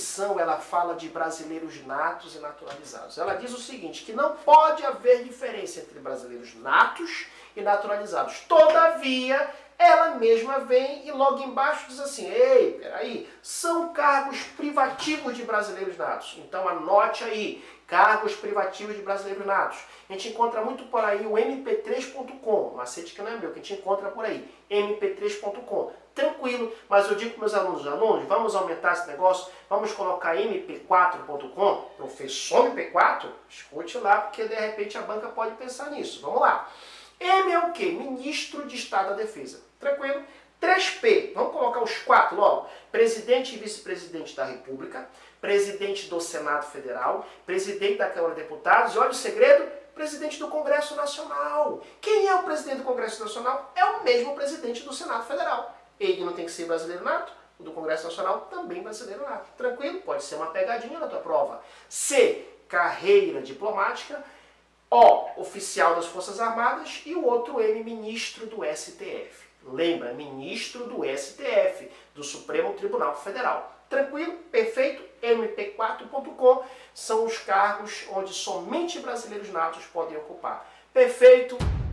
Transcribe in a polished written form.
Constituição, ela fala de brasileiros natos e naturalizados. Ela diz o seguinte, que não pode haver diferença entre brasileiros natos e naturalizados. Todavia, ela mesma vem e logo embaixo diz assim, ei, peraí, são cargos privativos de brasileiros natos. Então anote aí, cargos privativos de brasileiros natos. A gente encontra muito por aí o mp3.com, macete que não é meu, que a gente encontra por aí, mp3.com. Tranquilo, mas eu digo para meus alunos, vamos aumentar esse negócio, vamos colocar mp4.com, professor mp4, escute lá, porque de repente a banca pode pensar nisso. Vamos lá. M é o quê? Ministro de Estado da Defesa. Tranquilo? 3P, vamos colocar os 4 logo. Presidente e vice-presidente da República, presidente do Senado Federal, presidente da Câmara de Deputados, e olha o segredo, presidente do Congresso Nacional. Quem é o presidente do Congresso Nacional? É o mesmo presidente do Senado Federal. Ele não tem que ser brasileiro nato, o do Congresso Nacional também brasileiro nato. Tranquilo? Pode ser uma pegadinha na tua prova. C, carreira diplomática. O, oficial das Forças Armadas. E o outro M, ministro do STF. Lembra, ministro do STF, do Supremo Tribunal Federal. Tranquilo? Perfeito? mp4.com são os cargos onde somente brasileiros natos podem ocupar. Perfeito?